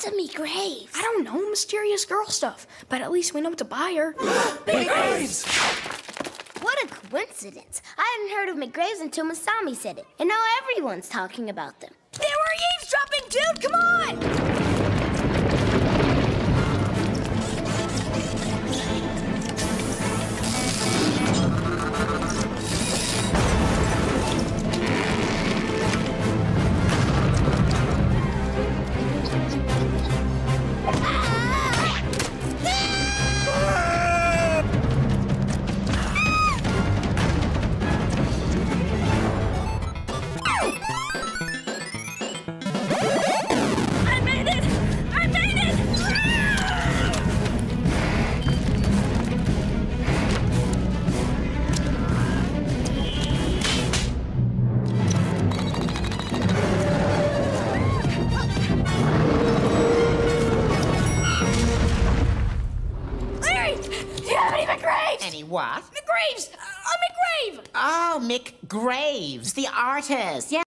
to McGraves? I don't know, mysterious girl stuff. But at least we know to buy her. McGraves! What a coincidence. I hadn't heard of McGraves until Masami said it. And now everyone's talking about them. They were eavesdropping, dude! Come on! Any what? McGraves! A McGrave! Oh, Mick Graves, the artist. Yeah.